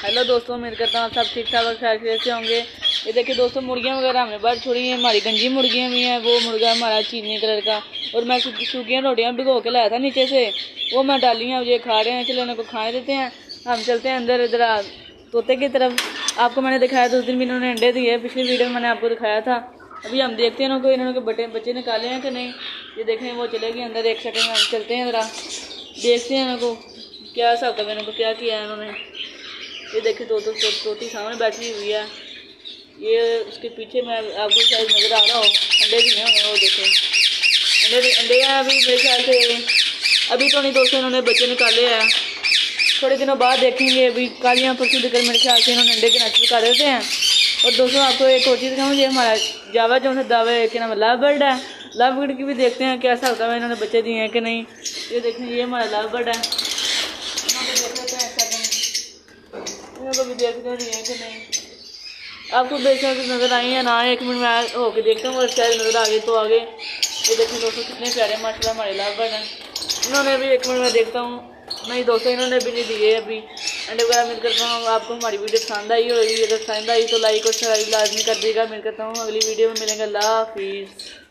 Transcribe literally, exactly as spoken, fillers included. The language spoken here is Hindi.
हेलो दोस्तों, उम्मीद करता हूँ आप सब ठीक ठाक और खैरियत से होंगे। ये देखिए दोस्तों, मुर्गियाँ वगैरह हमने बाहर छोड़ी हैं। हमारी गंजी मुर्गियाँ भी हैं। वो मुर्गा हमारा चीनी कलर का, और मैं सूखियाँ रोटियाँ भिगो के लाया था नीचे से, वो मैं डाली हैं। ये खा रहे हैं, चलो इनको खाने देते हैं। हम चलते हैं अंदर इधर तोते की तरफ। आपको मैंने दिखाया था उस दिन भी इन्होंने अंडे दिए, पिछली वीडियो में मैंने आपको दिखाया था। अभी हम देखते हैं इनको, इन्होंने बटे बच्चे निकाले हैं कि नहीं। ये देखें वो चलेगी अंदर। एक सेकंड में हम चलते हैं ज़रा, देखते हैं इनको क्या हिसाब है, इनको क्या किया है इन्होंने। ये देखिए दो तो तोती सामने बैठी हुई है। ये उसके पीछे मैं आपको शायद नज़र आ रहा हो, अंडे भी हैं। वो देखें अंडे अंडे हैं अभी मेरे ख्याल से। अभी तो नहीं दोस्तों, इन्होंने बच्चे निकाले हैं। थोड़े दिनों बाद देखेंगे। अभी कल या परसों दिक्कत मेरे ख्याल से इन्होंने अंडे के नस्ल कर देते हैं। और दोस्तों आपको एक और चीज़ दिखाऊँ, ये हमारा जावा जो है दावे के नाम लव बर्ड है। लव बर्ड की भी देखते हैं क्या हिसाब है, इन्होंने बच्चे दिए हैं कि नहीं। ये देखें ये हमारा लव बर्ड है, इनको भी देखते नहीं है कि नहीं। आपको बेचने की नज़र आई है ना, एक मिनट में होके देखता हूँ और शायद नज़र आ गई तो आगे। ये देखिए दोस्तों कितने प्यारे माशाल्लाह हमारे लव बर्ड हैं। इन्होंने भी एक मिनट में देखता हूँ। नहीं दोस्तों, इन्होंने भी नहीं दिए अभी अंडे वगैरह। उम्मीद करता हूँ आपको हमारी वीडियो पसंद आई होगी। अगर पसंद आई तो लाइक और सब्सक्राइब लाजमी कर देगा। उम्मीद करता हूँ अगली वीडियो में मिलेंगे। अल्लाह हाफिज़।